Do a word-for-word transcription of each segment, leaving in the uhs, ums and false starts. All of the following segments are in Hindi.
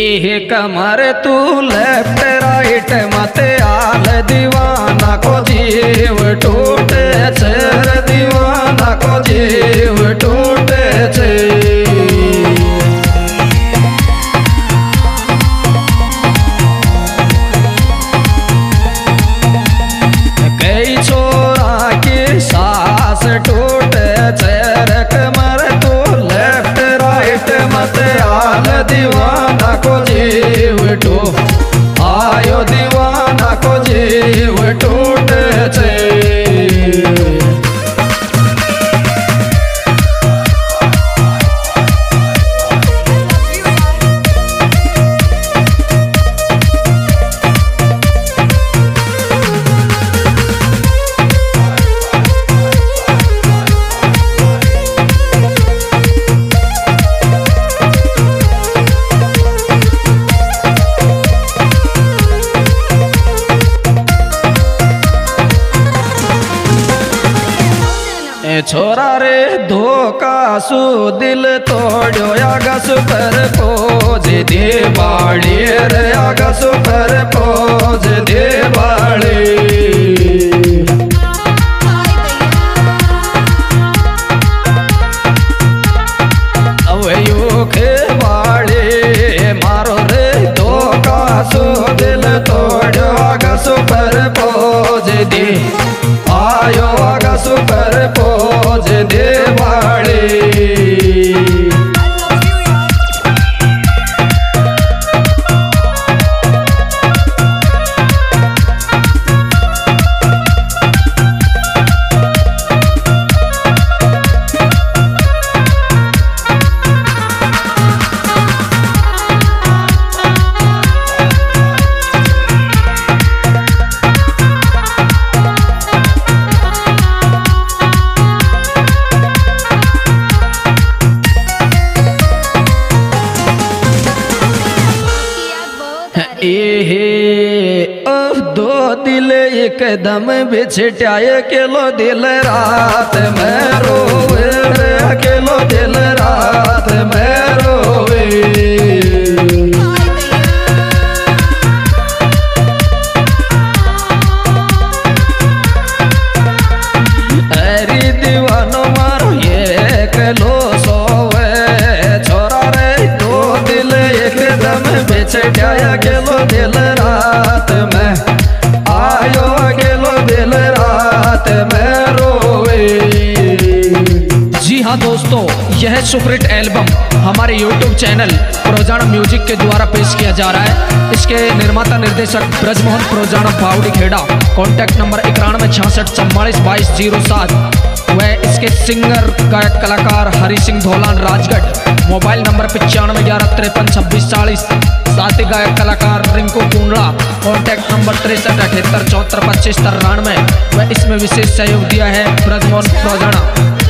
ये कमर तू लेफ्ट राइट मत आल दीवाना को जीव टूटे छेर दीवाना को जीव टूटे छे। कई छोरा की सांस टूटे छेर कमर तू लेफ्ट राइट मत आल दीवाना को जीव टू आयो दीवाना को जीव टूटे छे। छोरा रे धोखा सु दिल तोड़ो आगस पर पोज दे बाड़ी रे आगस पर पोज दे बाड़ी। अब यू के बाड़ी मारो रे धोखा सु दिल तोड़ो आगस पर पोज दे आयो आगस पर पोज दे बाड़ी। दो दिल एकदम बिछटाए केलो दिल रात में रोवे अकेलो दिल रात में रोवे। अरे दीवानो मारो ये कलो सोवे छोरा रे दो दिल एकदम बिछटाए केलो दिल रात में आयो अकेलो दिल रात में रोवे। जी हाँ दोस्तों, यह सुपरहिट एल्बम हमारे यूट्यूब चैनल प्रोजाना म्यूजिक के द्वारा पेश किया जा रहा है। इसके निर्माता निर्देशक ब्रजमोहन प्रोजाना बावड़ी खेड़ा। कॉन्टैक्ट नंबर इक्यानवे छियासठ चौवालीस बाईस जीरो सात। वह इसके सिंगर गायक कलाकार हरि सिंह धौलान राजगढ़। मोबाइल नंबर पचानवे ग्यारह तिरपन छब्बीस चालीस। साथ ही गायक कलाकार रिंकू कुंडला। कॉन्टैक्ट नंबर तिरसठ अठहत्तर चौहत्तर पच्चीस तिरानवे। वह इसमें विशेष सहयोग दिया है ब्रजमोहन प्रोजाना।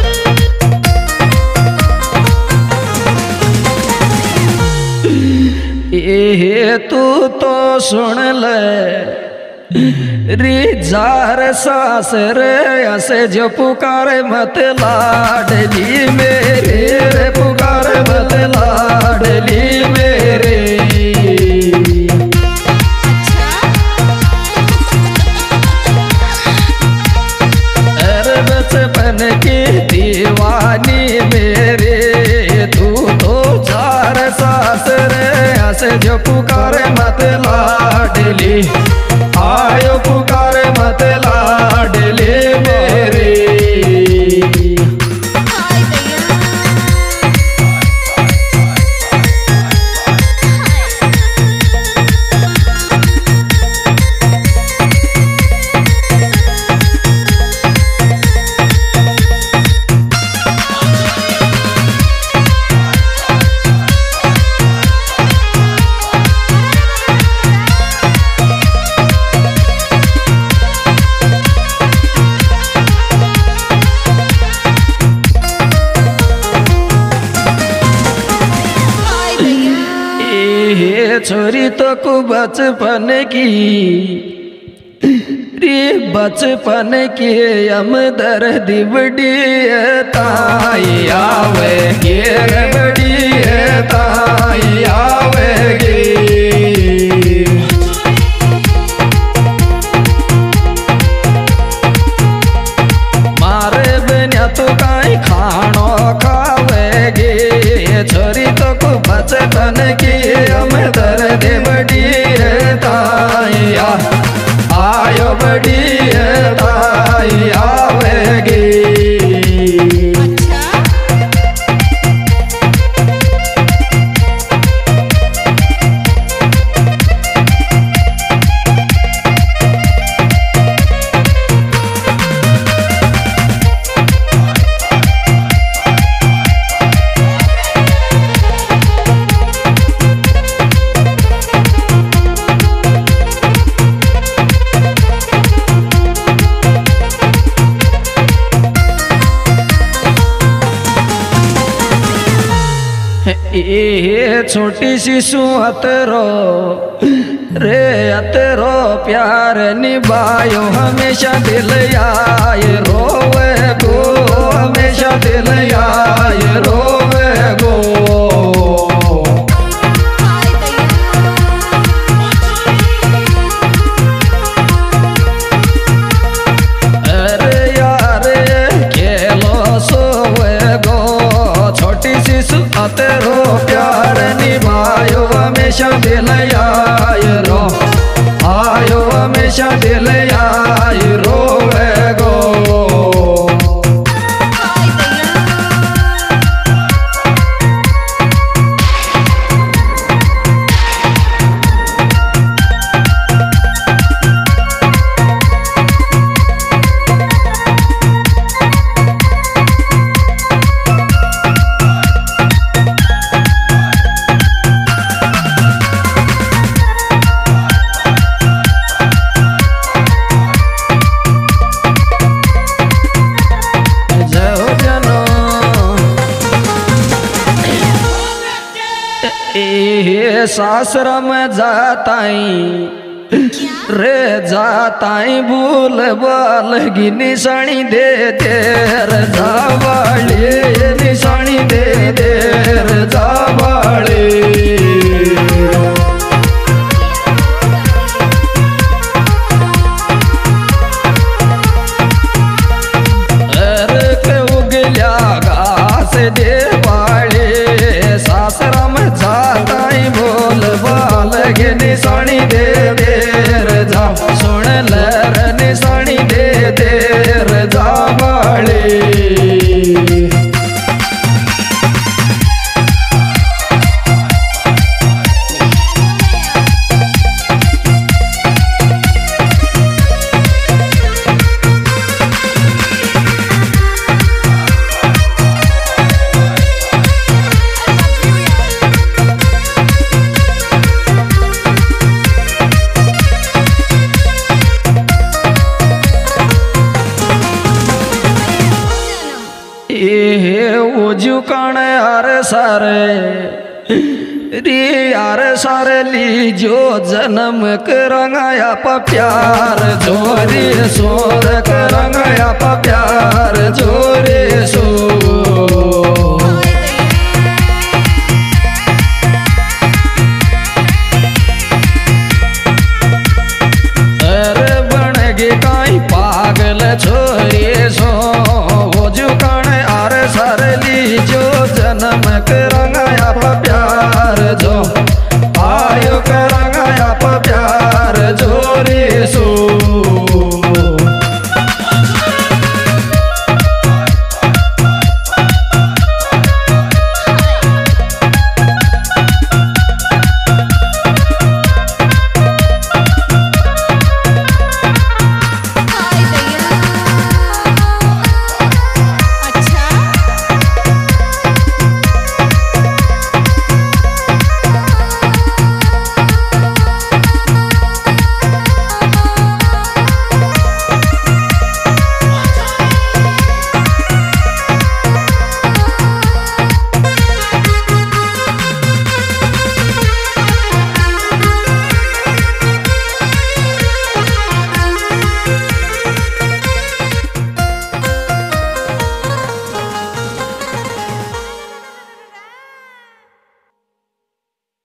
ये तू तो सुन ले री जार सास रे ऐसे जो पुकारे मत लाडली मेरे रे पुकारे मत लाडली मेरे। अरे बचपन की दीवानी मेरे तू तो जार सास रे ऐसे जो पुकारे मत लाडली आयो पुकारे मत लाडली मेरी। छोरी तो को बचपन की रे बचपन की हम दर्द बड़ी ताई आवेगी बड़ी ताई आवेगी। बड़ी ताई आवेगी। ये छोटी सी सुअतरो रे अतरो प्यार निभायो हमेशा दिल आए रोवे गो, हमेशा दिल आए रोवे गो। अरे यार खेलो सोवे गो, छोटी सी सुअतरो प्यार निभायो हमेशा दिल आए रो, आयो हमेशा दिल आए रोवे गो। ये सासरा में जाताई रे जाताई भूल बाल की निशानी दे देर जावाली, निशानी दे देर जावाली। अरे के उगल्या घास दे वाले सासरा में जाताई भूल बाल के निशानी दे देर जा, सुन लर निशानी दे देर जा वाली। ये उजू कण यार सारे रे यार सारे लीजो जन्म करंगाया पा प्यार जोरे सोर करंगाया पा प्यार जोरे सो।